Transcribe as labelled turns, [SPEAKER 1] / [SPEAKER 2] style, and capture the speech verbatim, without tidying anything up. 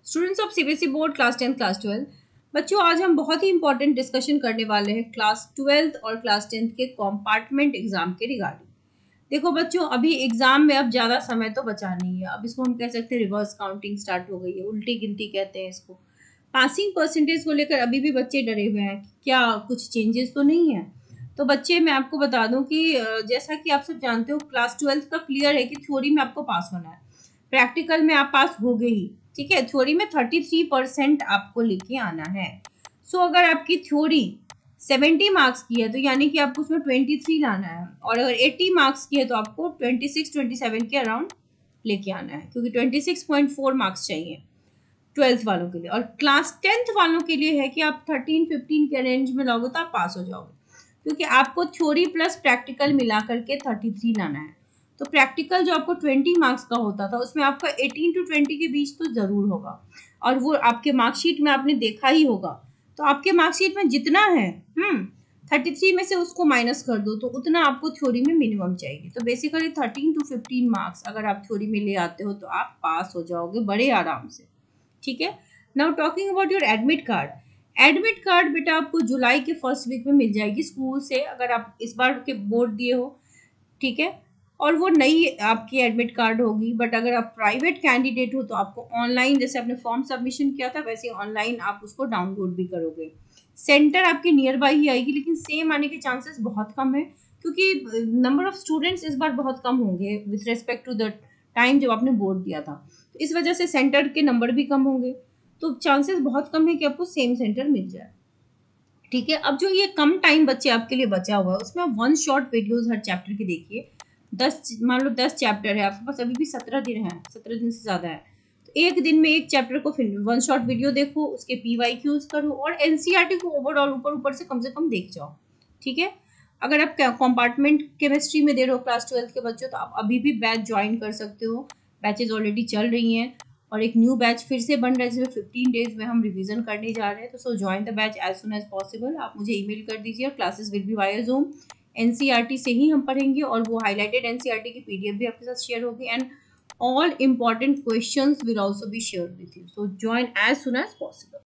[SPEAKER 1] Students of CBSE board class tenth class twelfth, बच्चों आज हम बहुत ही इंपॉर्टेंट डिस्कशन करने वाले हैं क्लास ट्वेल्थ और क्लास टेंथ के कंपार्टमेंट एग्जाम के रिगार्डिंग। देखो बच्चों, अभी एग्जाम में अब ज़्यादा समय तो बचा नहीं है। अब इसको हम कह सकते हैं रिवर्स काउंटिंग स्टार्ट हो गई है, उल्टी गिनती कहते हैं इसको। पासिंग परसेंटेज को लेकर अभी भी बच्चे डरे हुए हैं कि क्या कुछ चेंजेस तो नहीं है। तो बच्चे मैं आपको बता दूं कि जैसा कि आप सब जानते हो क्लास ट्वेल्थ का क्लियर है कि थ्योरी में आपको पास होना है, प्रैक्टिकल में आप पास हो गए ही, ठीक है। थ्योरी में थर्टी थ्री परसेंट आपको लेके आना है। सो अगर आपकी थ्योरी सेवेंटी मार्क्स की है तो यानी कि आपको उसमें ट्वेंटी थ्री लाना है, और अगर एटी मार्क्स की है तो आपको ट्वेंटी सिक्स ट्वेंटी सेवन के अराउंड लेके आना है, क्योंकि twenty six point four marks चाहिए ट्वेल्थ वालों के लिए। और क्लास टेंथ वालों के लिए है कि आप थर्टीन फिफ्टीन के रेंज में लाओगे तो आप पास हो जाओगे, क्योंकि आपको थ्योरी प्लस प्रैक्टिकल मिला करके थर्टी थ्री लाना है। तो प्रैक्टिकल जो आपको ट्वेंटी मार्क्स का होता था उसमें आपका एटीन टू ट्वेंटी के बीच तो जरूर होगा, और वो आपके मार्कशीट में आपने देखा ही होगा। तो आपके मार्कशीट में जितना है हम्म थर्टी थ्री में से उसको माइनस कर दो तो उतना आपको थ्योरी में मिनिमम चाहिए। तो basically thirteen to fifteen marks अगर आप थ्योरी में ले आते हो तो आप पास हो जाओगे बड़े आराम से, ठीक है। Now talking about your admit card. Admit card बेटा आपको जुलाई के फर्स्ट वीक में मिल जाएगी स्कूल से, अगर आप इस बार के बोर्ड दिए हो, ठीक है। और वो नई आपकी एडमिट कार्ड होगी। बट अगर आप प्राइवेट कैंडिडेट हो तो आपको ऑनलाइन, जैसे आपने फॉर्म सबमिशन किया था वैसे ऑनलाइन आप उसको डाउनलोड भी करोगे। सेंटर आपके नियर बाई ही आएगी, लेकिन सेम आने के चांसेस बहुत कम है, क्योंकि नंबर ऑफ स्टूडेंट्स इस बार बहुत कम होंगे with respect to the time जब आपने बोर्ड दिया था। तो इस वजह से सेंटर के नंबर भी कम होंगे, तो चांसेस बहुत कम है कि आपको सेम सेंटर मिल जाए, ठीक है। अब जो ये कम टाइम बच्चे आपके लिए बचा हुआ है उसमें वन शॉर्ट वीडियोस हर चैप्टर के देखिए। दस मान लो दस चैप्टर है आपके पास, अभी भी सत्रह दिन है, सत्रह दिन से ज़्यादा है। तो एक दिन में एक चैप्टर को फिर वन शॉट वीडियो देखो, उसके पीवाई क्यूज करो, और एनसीईआरटी को ओवरऑल ऊपर ऊपर से कम से कम देख जाओ, ठीक है। अगर आप कंपार्टमेंट केमिस्ट्री में दे रहे हो क्लास ट्वेल्थ के बच्चों तो आप अभी भी बैच ज्वाइन कर सकते हो। बैचेज ऑलरेडी चल रही हैं और एक न्यू बैच फिर से बन रहा है जिसमें फिफ्टीन डेज में हम रिवीजन करने जा रहे हैं। तो so join the batch as soon as possible. आप मुझे ईमेल कर दीजिए, और classes will be via Zoom. NCERT से ही हम पढ़ेंगे, और वो हाईलाइटेड एनसीईआरटी की पीडीएफ भी आपके साथ शेयर होगी, and all important questions will also be shared with you. So join as soon as possible.